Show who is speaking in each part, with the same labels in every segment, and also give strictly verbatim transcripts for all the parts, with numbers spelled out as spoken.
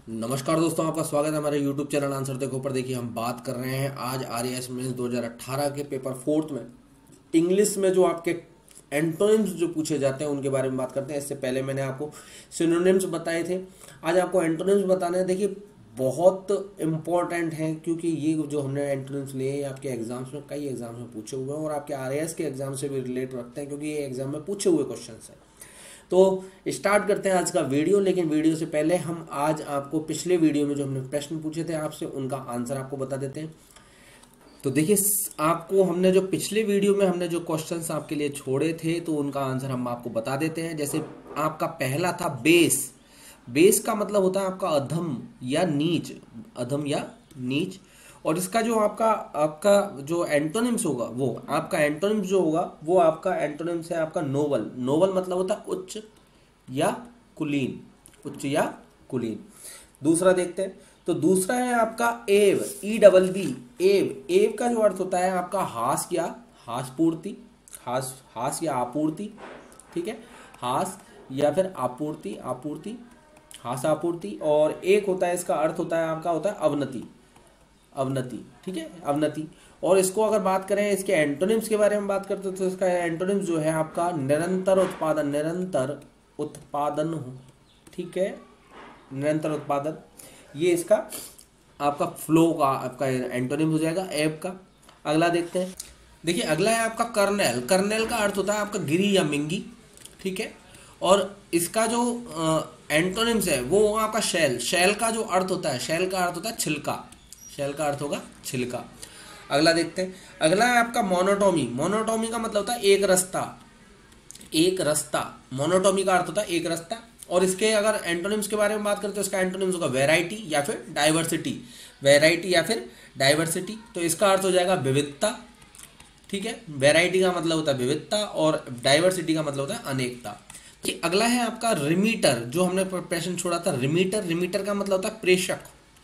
Speaker 1: नमस्कार दोस्तों, आपका स्वागत है हमारे यूट्यूब चैनल आंसर देखो पर। देखिए हम बात कर रहे हैं आज आर ई एस मेंस दो हज़ार अठारह के पेपर फोर्थ में इंग्लिश में जो आपके एंटोनिम्स जो पूछे जाते हैं उनके बारे में बात करते हैं। इससे पहले मैंने आपको सिनोनिम्स बताए थे, आज आपको एंटोनिम्स बताने हैं। देखिए बहुत इंपॉर्टेंट है क्योंकि ये जो हमने एंटोनिम्स लिए हैं आपके एग्जाम्स में, कई एग्जाम्स में पूछे हुए हैं और आपके आर ई एस के एग्जाम से भी रिलेट रखते हैं क्योंकि ये एग्जाम में पूछे हुए क्वेश्चन हैं। तो स्टार्ट करते हैं आज का वीडियो। लेकिन वीडियो से पहले हम आज आपको पिछले वीडियो में जो हमने प्रश्न पूछे थे आपसे उनका आंसर आपको बता देते हैं। तो देखिए आपको हमने जो पिछले वीडियो में हमने जो क्वेश्चंस आपके लिए छोड़े थे तो उनका आंसर हम आपको बता देते हैं। जैसे आपका पहला था बेस। बेस का मतलब होता है आपका अधम या नीच, अधम या नीच। और इसका जो आपका आपका जो एंटोनिम्स होगा वो आपका एंटोनिम्स जो होगा वो आपका एंटोनिम्स है आपका नोबल। नोबल मतलब होता है उच्च या कुलीन, उच्च या कुलीन। दूसरा देखते हैं, तो दूसरा है आपका एव, ई डबल बी, एव। एव का जो अर्थ होता है आपका हास या हास पूर्ति, हास हास या आपूर्ति, ठीक है, हास या फिर आपूर्ति, आपूर्ति, हास आपूर्ति। और एक होता है इसका अर्थ होता है आपका होता है अवनति, अवनति, ठीक है, अवनति। और इसको अगर बात करें इसके एंटोनिम्स के बारे में बात करते हैं तो इसका एंटोनिम्स जो है आपका निरंतर उत्पादन, निरंतर उत्पादन हो, ठीक है, निरंतर उत्पादन। ये इसका आपका फ्लो का आपका एंटोनिम हो जाएगा एब का। अगला देखते हैं, देखिए अगला है आपका कर्नेल। कर्नेल का अर्थ होता है आपका गिरी या मिंगी, ठीक है। और इसका जो एंटोनिम्स है वो आपका शैल। शैल का जो अर्थ होता है, शैल का अर्थ होता है छिलका, शैल का अर्थ होगा छिलका। अगला देखते हैं, अगला है आपका मोनोटोमी। मोनोटोमी का मतलब होता है एक रास्ता, एक रास्ता। मोनोटोमी का अर्थ होता है एक रास्ता। और इसके अगर एंटोनिम्स के बारे में बात करें तो इसका एंटोनिम्स होगा वैरायटी या फिर डाइवर्सिटी, वैरायटी या फिर डाइवर्सिटी। तो इसका अर्थ हो जाएगा विविधता, ठीक है। वैरायटी का मतलब होता है विविधता और डाइवर्सिटी का मतलब होता है अनेकता। कि अगला है आपका रिमीटर, जो हमने प्रश्न छोड़ा था रिमीटर। रिमीटर का मतलब होता है प्रेषक।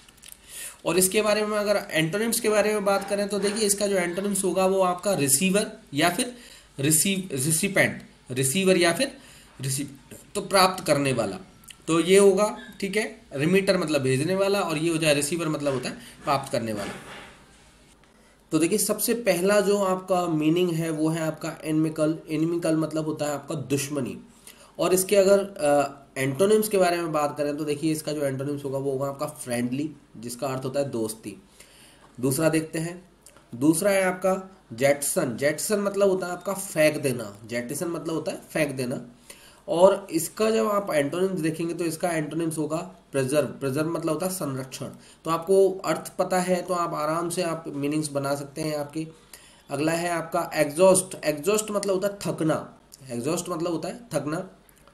Speaker 1: और इसके बारे में अगर एंटोनिम्स के बारे में बात करें तो देखिए इसका जो एंटोनिम्स होगा वो आपका रिसीवर या फिर रिसीव रिसिपेंट, रिसीवर या फिर रिसीव, तो प्राप्त करने वाला। तो ये होगा, ठीक है। रिमीटर मतलब भेजने वाला और ये हो जाए रिसीवर मतलब होता है प्राप्त करने वाला। तो देखिए सबसे पहला जो आपका मीनिंग है वो है आपका एनिमिकल। एनिमिकल मतलब होता है आपका दुश्मनी। और इसके अगर एंटोनिम्स के बारे में बात करें तो देखिए इसका जो एंटोनिम्स होगा वो होगा आपका फ्रेंडली, जिसका अर्थ होता है दोस्ती। दूसरा देखते हैं, दूसरा है आपका जेटसन। जेटसन मतलब होता है आपका फेंक देना, जेटिसन मतलब होता है फेंक देना। और इसका जब आप एंटोनिम्स देखेंगे तो इसका एंटोनिम्स होगा प्रिजर्व। प्रिजर्व मतलब होता है संरक्षण। तो आपको अर्थ पता है तो आप आराम से आप मीनिंग्स बना सकते हैं आपके। अगला है आपका एग्जॉस्ट। एग्जॉस्ट मतलब होता है थकना, एग्जॉस्ट मतलब होता है थकना।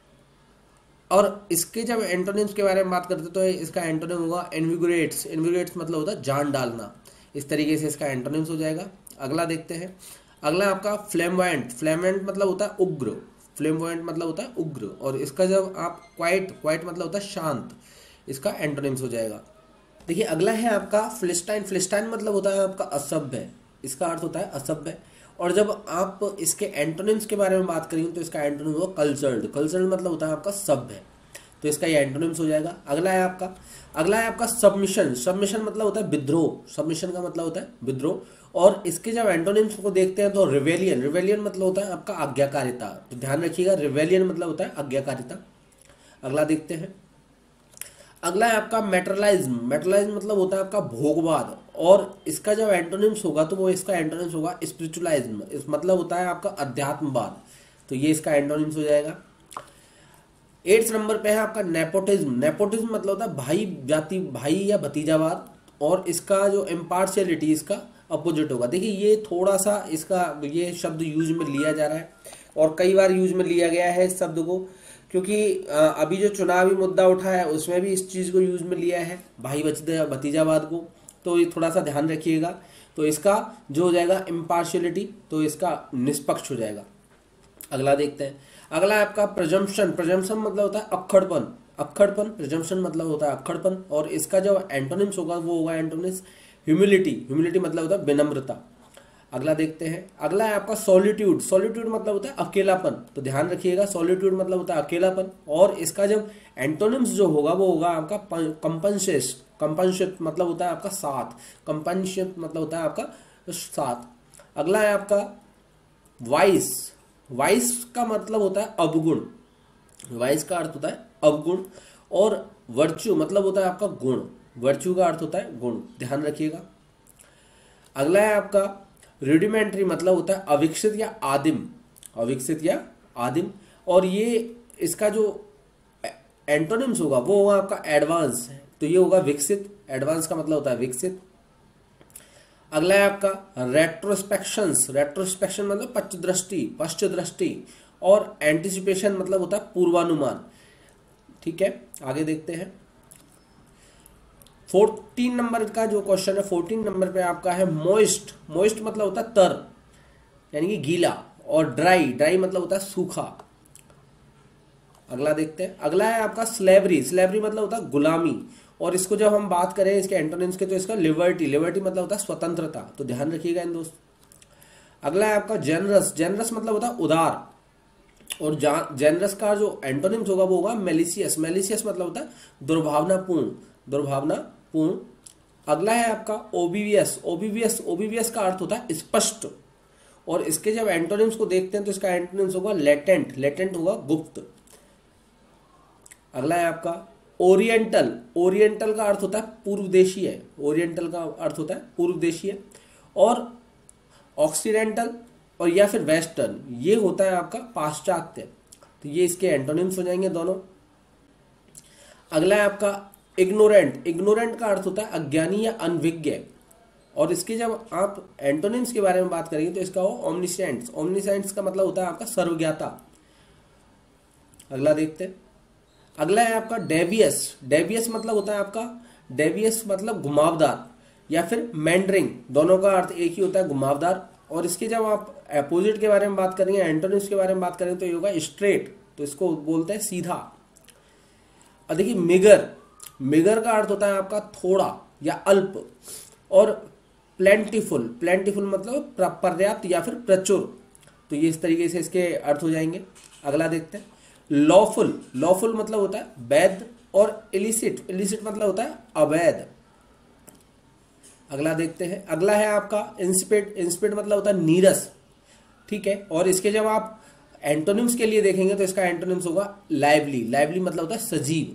Speaker 1: और इसके जब एंटोनिम्स के बारे में बात करते हैं तो इसका एंटोनिम होगा इनविगोरेट्स। इनविगोरेट्स मतलब होता है जान डालना। इस तरीके से इसका एंटोनिम्स हो जाएगा। अगला देखते हैं, अगला आपका फ्लेमवेंट। फ्लेमवेंट मतलब होता है उग्र, फ्लेमवेंट मतलब होता है उग्र। और इसका जब आप क्वाइट, क्वाइट मतलब होता है शांत, इसका एंटोनिम्स हो जाएगा। देखिए अगला है आपका फिलिस्टाइन। फिलिस्टाइन मतलब होता है आपका असभ्य, इसका अर्थ होता है असभ्य। और जब आप इसके एंटोनिम्स के बारे में बात करेंगे तो इसका एंटोनिम होगा कल्चर्ड। कल्चर्ड मतलब होता है आपका सभ्य, तो इसका ये एंटोनिम्स हो जाएगा। अगला है आपका अगला है आपका सबमिशन। सबमिशन मतलब होता है विद्रोह, सबमिशन का मतलब होता है विद्रोह। और इसके जब एंटोनिम्स को देखते हैं तो रिवेलियन। रिवेलियन मतलब होता है आपका आज्ञाकारिता, तो ध्यान रखिएगा रिवेलियन मतलब होता है आज्ञाकारिता। अगला देखते हैं, अगला है आपका मेटरलाइज्म। मेटरलाइज्म मतलब होता है आपका भोगवाद। और इसका जब एंटोनिम्स होगा तो वो इसका एंटोनिम्स होगा स्पिरिचुअलाइज्म, इस मतलब होता है आपका अध्यात्मवाद। तो ये इसका एंटोनिम्स हो जाएगा। एट्थ नंबर पे है आपका नेपोटिज्म। नेपोटिज्म मतलब होता है भाई जाति, भाई या भतीजावाद। और इसका जो इम्पार्शियलिटी इसका अपोजिट होगा। देखिए ये थोड़ा सा इसका ये शब्द यूज में लिया जा रहा है और कई बार यूज में लिया गया है इस शब्द को, क्योंकि अभी जो चुनावी मुद्दा उठा है उसमें भी इस चीज़ को यूज में लिया है, भाई भतीजावाद को। तो ये थोड़ा सा ध्यान रखिएगा। तो इसका जो हो जाएगा इम्पार्शियलिटी, तो इसका निष्पक्ष हो जाएगा। अगला देखते हैं, अगला है आपका प्रजम्पशन। प्रजम्पशन मतलब होता है अक्खड़पन, अक्खड़पन। प्रजम्पशन मतलब होता है अक्खड़पन। और इसका जो एंटोनिम्स होगा वो होगा एंटोनिम्स ह्यूमिलिटी। ह्यूमिलिटी मतलब होता है विनम्रता। अगला देखते हैं, अगला है आपका सॉलिट्यूड। सॉलिट्यूड मतलब होता है अकेलापन, तो ध्यान रखिएगा सॉलिट्यूड मतलब होता है अकेलापन, और इसका जब एंटोनिम्स जो होगा वो होगा आपका कंपनसेट। कंपनसेट मतलब होता है आपका साथ, कंपनसेट मतलब होता है आपका साथ। अगला है आपका वाइस। वाइस का मतलब होता है अवगुण, वाइस का अर्थ होता है अवगुण, और वर्च्यू मतलब होता है आपका गुण, वर्च्यू का अर्थ होता है गुण, ध्यान रखिएगा। अगला है आपका रूडिमेंट्री मतलब होता है अविकसित या आदिम, अविकसित या आदिम, और ये इसका जो एंटोनिम्स होगा वो होगा आपका एडवांस, तो ये होगा विकसित, एडवांस का मतलब होता है विकसित। अगला है आपका रेट्रोस्पेक्शंस। रेट्रोस्पेक्शन मतलब पश्च दृष्टि, पश्च दृष्टि, और एंटिसिपेशन मतलब होता है पूर्वानुमान। ठीक है, आगे देखते हैं। फोर्टीन नंबर का जो क्वेश्चन है, फोर्टीन नंबर पे आपका है मॉइस्ट। मॉइस्ट मतलब होता है तर, यानी कि गीला, और ड्राई, ड्राई मतलब होता है सूखा। अगला देखते हैं, अगला है आपका स्लेवरी। स्लेवरी मतलब होता है गुलामी, और इसको जब हम बात करें इसके एंटोनिम्स के तो इसका लिबर्टी। लिबर्टी मतलब होता है स्वतंत्रता, तो ध्यान रखिएगा इन दोस्त। अगला है आपका जेनरस। जेनरस मतलब होता है उदार, और जेनरस का जो एंटोनिम्स होगा वो होगा मेलिशियस। मेलिशियस मतलब होता है दुर्भावनापूर्ण, दुर्भावनापूर्ण। अगला है आपका ओबीवियस। ओबीवियस ओबीवियस का अर्थ होता है स्पष्ट, और इसके जब एंटोनिम्स को देखते हैं तो इसका एंटोनिम्स होगा लेटेंट, लेटेंट होगा गुप्त। अगला है आपका ओरिएंटल। ओरिएंटल का अर्थ होता है पूर्व देशीय, ओरिएंटल का अर्थ होता है पूर्व देशीय, और ऑक्सीडेंटल और या फिर वेस्टर्न, ये होता है आपका पाश्चात्य, तो ये इसके एंटोनिम्स हो जाएंगे दोनों। अगला है आपका इग्नोरेंट। इग्नोरेंट का अर्थ होता है अज्ञानी या अनविज्ञ, और इसके जब आप एंटोनिम्स के बारे में बात करेंगे तो इसका हो ओमनिसेंस। ओमनिसेंस का मतलब होता है आपका सर्वज्ञाता। अगला देखते हैं, अगला है आपका डेवियस। डेवियस मतलब होता है आपका, डेवियस मतलब घुमावदार या फिर मैंडरिंग, दोनों का अर्थ एक ही होता है, घुमावदार। और इसके जब आप अपोजिट के बारे में बात करेंगे, एंटोनिम्स के बारे में बात करेंगे तो ये होगा स्ट्रेट, तो इसको बोलते हैं सीधा। और देखिए मिगर। मिगर का अर्थ होता है आपका थोड़ा या अल्प, और प्लेंटीफुल। प्लेंटीफुल मतलब पर्याप्त या फिर प्रचुर, तो ये इस तरीके से इसके अर्थ हो जाएंगे। अगला देखते हैं, लॉफुल। लॉफुल मतलब होता है वैध, और इलिसिट। इलिसिट मतलब होता है अवैध। अगला देखते हैं, अगला है आपका इंस्पिड। इंस्पिड मतलब होता है नीरस, ठीक है, और इसके जब आप एंटोनिम्स के लिए देखेंगे तो इसका एंटोनिम्स होगा लाइवली। लाइवली मतलब होता है सजीव।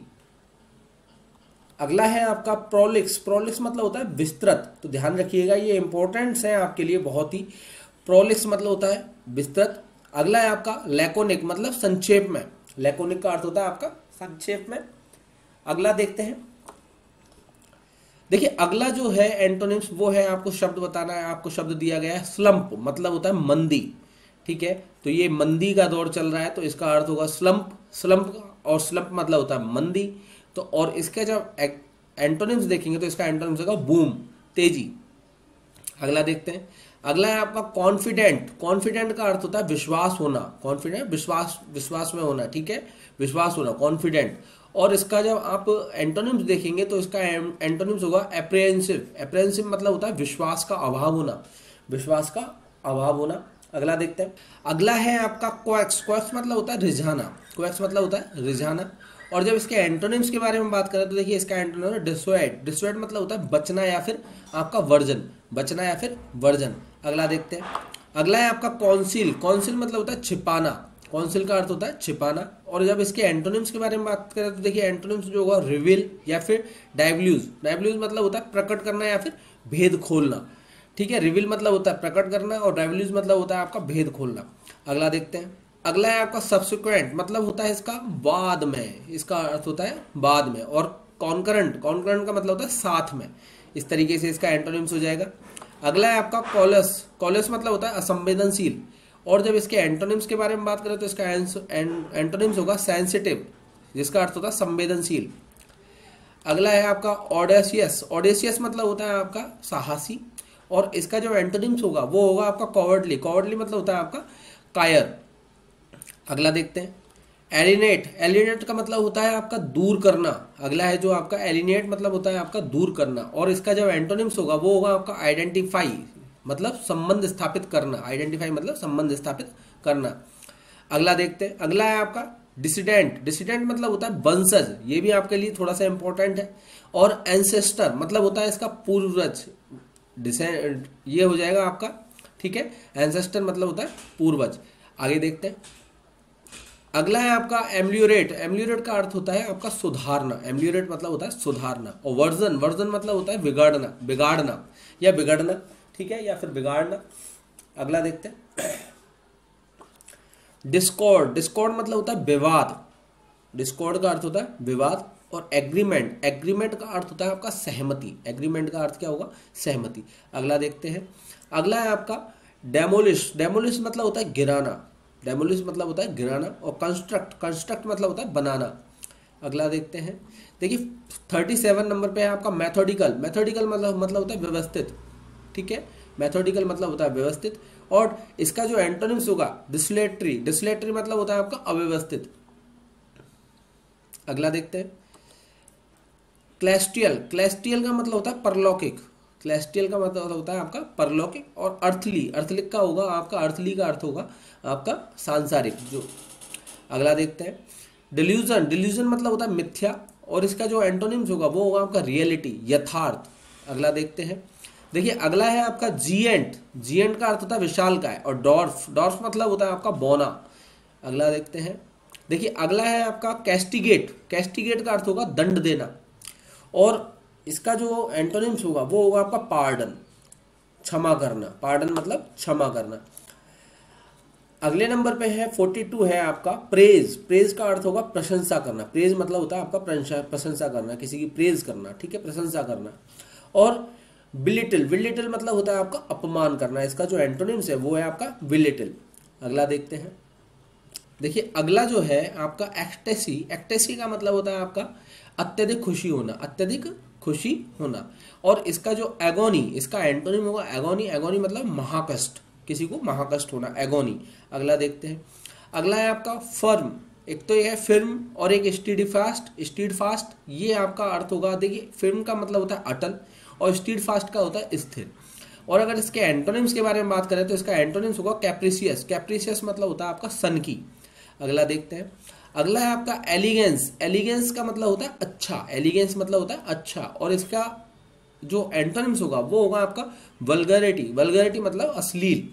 Speaker 1: अगला है आपका प्रोलिक्स। प्रोलिक्स मतलब होता है विस्तृत, तो ध्यान रखिएगा ये इंपॉर्टेंट्स है आपके लिए बहुत ही। प्रोलिक्स मतलब होता है विस्तृत। अगला है आपका लैकोनिक, मतलब संक्षेप में। लैकोनिक का अर्थ होता है आपका संक्षेप में। अगला देखते हैं, देखिए अगला जो है एंटोनिम्स वो है, आपको शब्द बताना है। आपको शब्द दिया गया है स्लंप, मतलब होता है मंदी, ठीक है, तो ये मंदी का दौर चल रहा है तो इसका अर्थ होगा स्लंप। स्लंप और स्लंप मतलब होता है मंदी, तो और इसके जब एंटोनिम्स देखेंगे तो इसका एंटोनिम्स होगा बूम, तेजी। अगला देखते हैं, अगला है आपका कॉन्फिडेंट। कॉन्फिडेंट का अर्थ होता है विश्वास होना। कॉन्फिडेंट विश्वास, विश्वास में होना, ठीक है, विश्वास होना, कॉन्फिडेंट। और इसका जब आप एंटोनिम्स देखेंगे तो इसका एंटोनिम्स होगा एप्रिहेंसिव। एप्रिहेंसिव मतलब होता है विश्वास का अभाव होना, विश्वास का अभाव होना। अगला देखते हैं, अगला है आपका क्वैक्स। क्वैक्स मतलब होता है रिझाना। क्वैक्स मतलब होता है रिझाना। और जब इसके एंटोनिम्स के बारे में बात करें तो देखिए इसका एंटोनिम है डिसुएड। डिसुएड मतलब होता है बचना या फिर आपका वर्जन, बचना या फिर वर्जन। अगला देखते हैं, अगला है आपका कौंसिल। कौंसिल मतलब होता है छिपाना। कौंसिल का अर्थ होता है छिपाना। और जब इसके एंटोनिम्स के बारे में बात करें तो देखिए एंटोनिम्स जो होगा रिवील या फिर डाइवल्यूज। डाइवल्यूज मतलब होता है प्रकट करना या फिर भेद खोलना, ठीक है। रिवील मतलब होता है प्रकट करना और डाइवल्यूज मतलब होता है आपका भेद खोलना। अगला देखते हैं, अगला है आपका सब्सिक्वेंट, मतलब होता है इसका बाद में, इसका अर्थ होता है बाद में। और कॉन्करेंट, कॉन्करेंट का मतलब होता है साथ में। इस तरीके से इसका एंटोनिम्स हो जाएगा। अगला है आपका कॉलस। कॉलस मतलब होता है असंवेदनशील। और जब इसके एंटोनिम्स के बारे में बात करें तो इसका एंटोनिम्स होगा सेंसिटिव, जिसका अर्थ होता है संवेदनशील। अगला है आपका ऑडेसियस। ऑडेसियस मतलब होता है आपका साहसी। और इसका जो एंटोनिम्स होगा वो होगा आपका कॉवर्डली। कॉवर्डली मतलब होता है आपका कायर। अगला देखते हैं, एलिनेट। एलिनेट का मतलब होता है आपका दूर करना। अगला है जो आपका एलिनेट मतलब होता है आपका दूर करना। और इसका जो एंटोनिम्स होगा वो होगा आपका आइडेंटिफाई, मतलब संबंध स्थापित करना, आइडेंटिफाई मतलब संबंध स्थापित करना। अगला देखते हैं, अगला है आपका डिसिडेंट। डिसिडेंट मतलब होता है वंशज, ये भी आपके लिए थोड़ा सा इंपॉर्टेंट है। और एंसेस्टर मतलब होता है इसका पूर्वज, डिसेंड ये हो जाएगा आपका, ठीक है। एंसेस्टर मतलब होता है पूर्वज। आगे देखते हैं, अगला है आपका एम्लियोरेट। एम्लियोरेट का अर्थ होता है आपका सुधारना, एम्लियोरेट मतलब होता है सुधारना। और वर्जन, वर्जन मतलब होता है बिगाड़ना, बिगाड़ना या बिगड़ना, ठीक है, या फिर बिगाड़ना। अगला देखते हैं डिस्कॉर्ड। डिस्कॉर्ड मतलब होता है विवाद, डिस्कॉर्ड का अर्थ होता है विवाद। और एग्रीमेंट, एग्रीमेंट का अर्थ होता है आपका सहमति, एग्रीमेंट का अर्थ क्या होगा, सहमति। अगला देखते हैं, अगला है आपका डेमोलिश। डेमोलिश मतलब होता है गिराना, डेमोलिश मतलब होता है गिराना। और कंस्ट्रक्ट, कंस्ट्रक्ट मतलब होता है बनाना। अगला देखते हैं, देखिए थर्टी सेवन नंबर पे है आपका मैथोडिकल। मैथोडिकल मतलब मतलब होता है व्यवस्थित, ठीक है, मैथोडिकल मतलब होता है व्यवस्थित। और इसका जो एंटोनिम्स होगा डिसलेटरी, डिसलेटरी मतलब होता है आपका अव्यवस्थित। अगला देखते हैं क्लेस्टियल। क्लेस्टियल का मतलब होता है परलौकिक, क्लेस्टियल का मतलब होता है आपका परलौकिक। और अर्थली, अर्थलिक का होगा आपका, अर्थली का अर्थ होगा आपका सांसारिक जो। अगला देखते हैं डिल्यूजन। डिल्यूजन मतलब होता है मिथ्या। और इसका जो एंटोनिम्स होगा वो होगा आपका रियलिटी, यथार्थ। अगला देखते हैं, देखिए अगला है आपका जीएंट। जीएंट का अर्थ होता है विशालकाय। और डॉर्फ, डॉर्फ मतलब होता है आपका बौना। अगला देखते हैं, देखिए अगला है आपका कैस्टिगेट। कैस्टिगेट का अर्थ होगा दंड देना। और इसका जो एंटोनिम्स होगा वो होगा आपका पार्डन, क्षमा करना। पार्डन मतलब क्षमा करना। अगले नंबर पे है फोर्टी टू है आपका प्रेज। प्रेज का अर्थ होगा प्रशंसा करना। प्रेज मतलब होता है आपका प्रशंसा करना, किसी की प्रेज करना, ठीक है, प्रशंसा करना। और बिलिटिल, बिलिटिल मतलब होता है आपका अपमान करना। इसका जो एंटोनिम्स है वो है आपका बिलिटिल। अगला देखते हैं, देखिए अगला जो है आपका एक्सटेसी। एक्सटेसी का मतलब होता है आपका अत्यधिक खुशी होना, अत्यधिक खुशी होना। और इसका जो एगोनी, इसका एंटोनिम होगा एगोनी। एगोनी मतलब महाकष्ट, किसी को महाकष्ट होना, एगोनी। अगला देखते हैं, अगला है आपका फर्म। एक तो ये है फिल्म और एक स्टीड फास्ट। स्टीड फास्ट ये आपका अर्थ होगा, देखिए फिल्म का मतलब होता है अटल और स्टीड फास्ट का होता है स्थिर। और अगर इसके एंटोनिम्स के बारे में बात करें तो इसका एंटोनिम्स होगा कैप्रिसियस। कैप्रिसियस मतलब होता है आपका सन की। अगला देखते हैं, अगला है आपका एलिगेंस। एलिगेंस का मतलब होता है अच्छा, एलिगेंस मतलब होता है अच्छा। और इसका जो एंटोनिम्स होगा वो होगा आपका वल्गैरिटी। वल्गैरिटी मतलब अश्लील।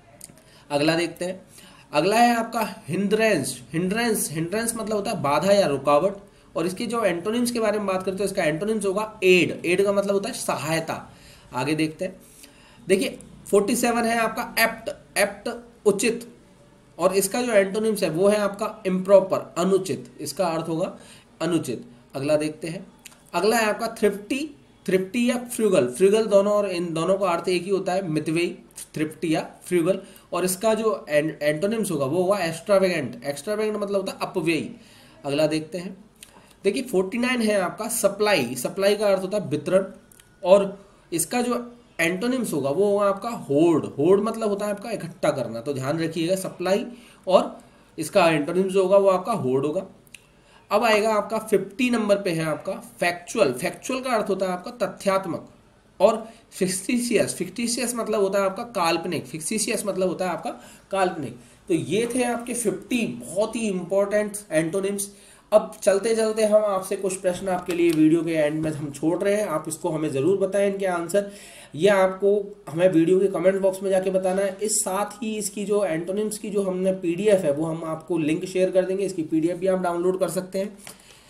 Speaker 1: अगला देखते हैं, अगला है आपका हिंड्रेंस। हिंड्रेंस, हिंड्रेंस मतलब होता है बाधा या रुकावट। और इसके जो एंटोनिम्स के बारे में बात करते हैं तो इसका एंटोनिम्स होगा एड। एड का मतलब होता है सहायता। आगे देखते हैं, देखिए फोर्टी सेवन है आपका एप्ट। एप्ट उचित। और इसका जो एंटोनिम्स है वो है आपका इम्प्रॉपर, अनुचित। इसका अर्थ होगा अनुचित। अगला देखते हैं, अगला है आपका थ्रिफ्टी। थ्रिफ्टी या फ्रूगल। फ्रूगल दोनों, और इन दोनों का अर्थ एक ही होता है, मितव्ययी, थ्रिफ्टी या फ्रूगल। और इसका जो एंटोनिम्स होगा वो होगा एक्स्ट्रावेगेंट। एक्स्ट्रावेगेंट मतलब होता है अपव्ययी। अगला देखते हैं, देखिए फोर्टी नाइन है आपका सप्लाई। सप्लाई का अर्थ होता है वितरण। और इसका जो एंटोनिम्स होगा वो होगा आपका होर्ड। होर्ड मतलब होता है आपका इकट्ठा करना। तो ध्यान रखिएगा, सप्लाई और इसका एंटोनिम्स होगा वो आपका होर्ड होगा। अब आएगा आपका फिफ्टी नंबर पे है आपका फैक्चुअल। फैक्चुअल का अर्थ होता है आपका तथ्यात्मक। और फिक्टिशियस, फिक्टिशियस मतलब होता है आपका काल्पनिक। फिक्टिशियस मतलब होता है आपका काल्पनिक। तो ये थे आपके फिफ्टी बहुत ही इंपॉर्टेंट एंटोनिम्स। अब चलते चलते हम आपसे कुछ प्रश्न आपके लिए वीडियो के एंड में हम छोड़ रहे हैं, आप इसको हमें ज़रूर बताएं इनके आंसर। ये आपको हमें वीडियो के कमेंट बॉक्स में जाके बताना है। इस साथ ही इसकी जो एंटोनिम्स की जो हमने पीडीएफ है वो हम आपको लिंक शेयर कर देंगे, इसकी पीडीएफ भी आप डाउनलोड कर सकते हैं।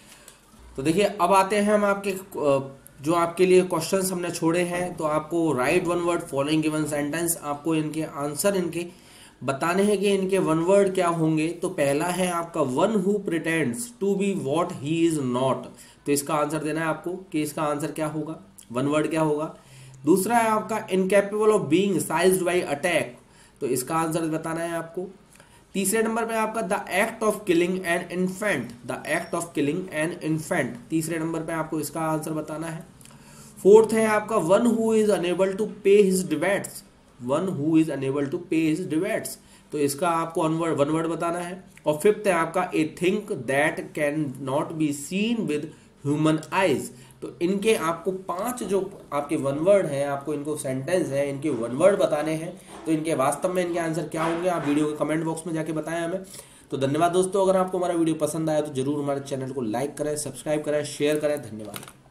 Speaker 1: तो देखिए अब आते हैं हम आपके जो आपके लिए क्वेश्चंस हमने छोड़े हैं। तो आपको write one word following given sentence, आपको इनके आंसर इनके बताने हैं कि इनके वन वर्ड क्या होंगे। तो पहला है आपका one who pretends to be what he is not. तो इसका आंसर देना है आपको कि इसका आंसर क्या होगा, वन वर्ड क्या होगा। दूसरा है आपका incapable of being seized by attack. तो इसका आंसर बताना है आपको। तीसरे नंबर पे आपका the act of killing an infant. The act of killing an infant, तीसरे नंबर पे आपको इसका आंसर बताना है। फोर्थ है आपका one who is unable to pay his debts. One who is unable to pay his debts, तो इसका आपको वन वर्ड वन वर्ड बताना है। और फिफ्थ है आपका a thing that can not be seen with human eyes. तो इनके आपको पांच जो आपके वन वर्ड हैं, आपको इनको सेंटेंस है, इनके वन वर्ड बताने हैं। तो इनके वास्तव में इनके आंसर क्या होंगे, आप वीडियो के कमेंट बॉक्स में जाके बताएं हमें। तो धन्यवाद दोस्तों, अगर आपको हमारा वीडियो पसंद आया तो जरूर हमारे चैनल को लाइक करें, सब्सक्राइब करें, शेयर करें। धन्यवाद।